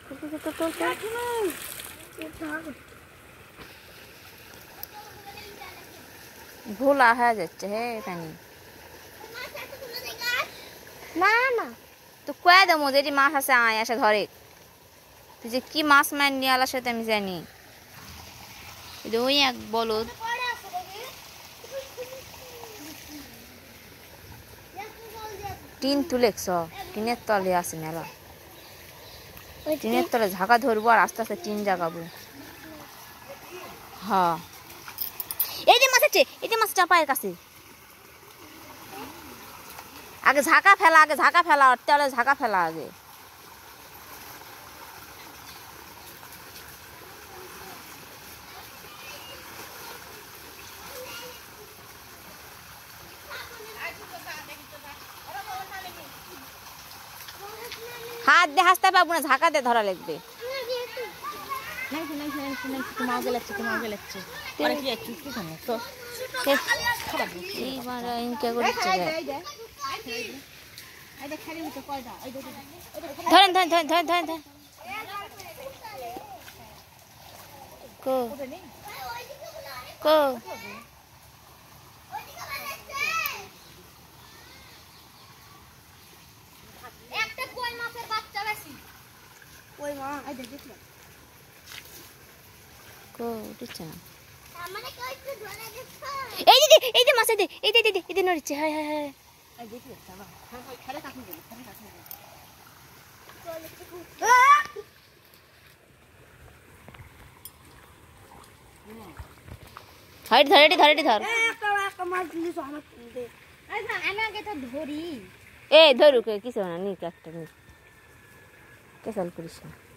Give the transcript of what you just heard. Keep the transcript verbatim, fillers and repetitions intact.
ভোলা হয়ে যাচ্ছে হে এখানে না না তো কয়ে দেবো যেটি মাছ আছে আয় আসে ধরে তুই যে কি মাছ মার নিয়ে আলার সাথে আমি জানি ওই এক বলদ টিন তুলেছ টিনের তলে আছে মেলা টিনের তলে ঝাঁকা ধরবো আর আস্তে আস্তে টিন জাগাবো হ্যাঁ এই যে মাছ আছে এই যে মাছ চাপায়ের কাছে আগে ঝাঁকা ফেলা আগে ঝাঁকা ফেলা তলে ঝাঁকা ফেলা আগে হাত দিয়ে হাসতে পারবো না ঝাঁকা দিয়ে ধরা লাগবে ধরেন ধরেন ধরেন ধরেন ধরেন ধরেন কো কো ওই মা আই দেখি কো উঠছে না মানে কই একটু ধরে দেখছ এই যে এই যে মাছ দে এই দে দে এই দে নড়ছে হায় হায় হায় আই দেখি বাবা খারে কাকুন গেল খারে কাকুন গেল হাইট ধরে ধরে ধর একটা একটা মাছ দিলি তো আমার দে আচ্ছা আমি আগে তো ধরি এ ধরুক কিছু না নি একটা নি কেসাল করিস না